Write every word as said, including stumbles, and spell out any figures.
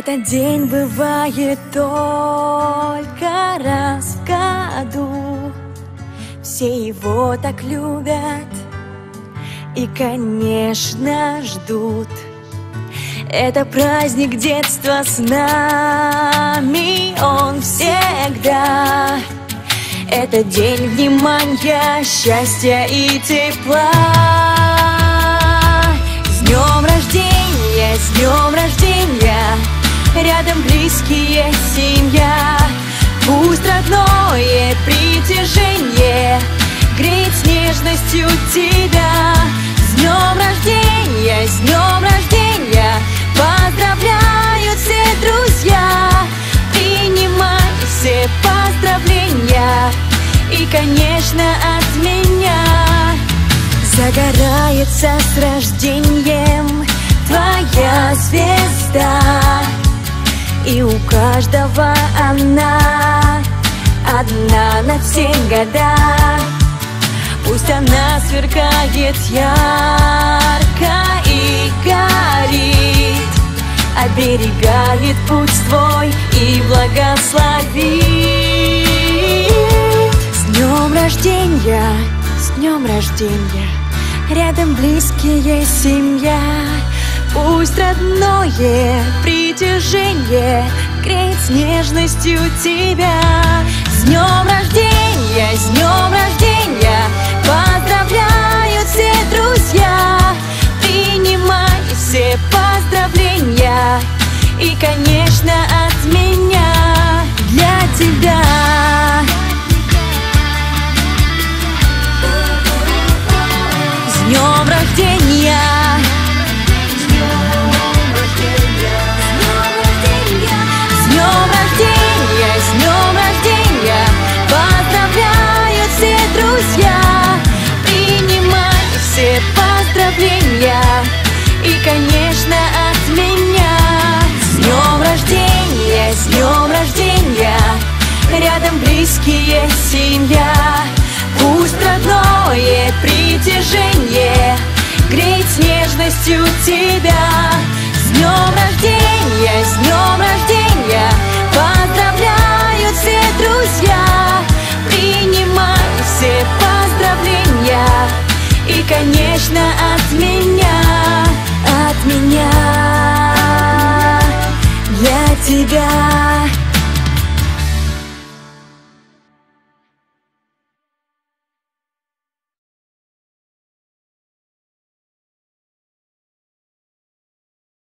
Этот день бывает только раз в году. Все его так любят и, конечно, ждут. Это праздник детства с нами, он всегда. Это день внимания, счастья и тепла. С днем рождения, с днем рождения, рядом близкие, семья. Пусть родное притяжение греет с нежностью тебя. С днем рождения, с днем рождения, поздравляют все друзья. Принимай все поздравления и, конечно, от меня. Загорается с рождением твоя звезда, и у каждого она одна на все года. Пусть она сверкает ярко и горит, оберегает путь твой и благословит. С днем рождения, с днем рождения, рядом близкие, семья. Пусть родное притяжение греет с нежностью тебя. С днем рождения, с днем рождения, поздравляют все друзья. Принимай все поздравления и, конечно, от меня для тебя. С днем рождения! Поздравления и, конечно, от меня. С днем рождения, с днем рождения, рядом близкие, семья. Пусть родное притяжение греет с нежностью тебя. С днем рождения, с днем рождения, поздравляют все друзья. Принимай все поздравления и, конечно, от меня, от меня для тебя.